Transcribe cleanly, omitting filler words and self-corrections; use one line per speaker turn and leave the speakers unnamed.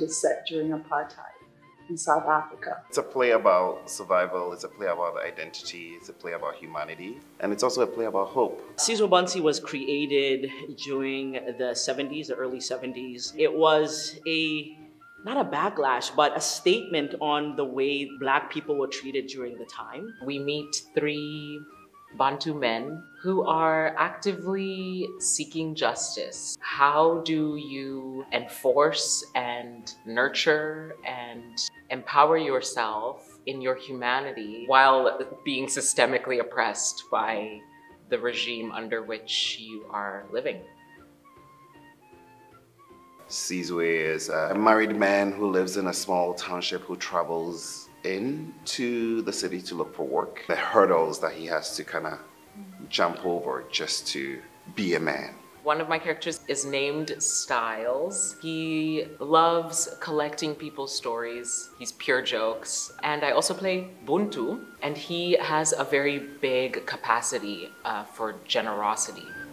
was set during apartheid in South Africa.
It's a play about survival, it's a play about identity, it's a play about humanity, and it's also a play about hope.
Sizwe Banzi was created during the 70s, the early 70s. It was not a backlash, but a statement on the way Black people were treated during the time.
We meet 3 Bantu men who are actively seeking justice. How do you enforce and nurture and empower yourself in your humanity while being systemically oppressed by the regime under which you are living?
Sizwe is a married man who lives in a small township who travels into the city to look for work. The hurdles that he has to kind of jump over just to be a man.
One of my characters is named Styles. He loves collecting people's stories. He's pure jokes. And I also play Buntu, and he has a very big capacity for generosity.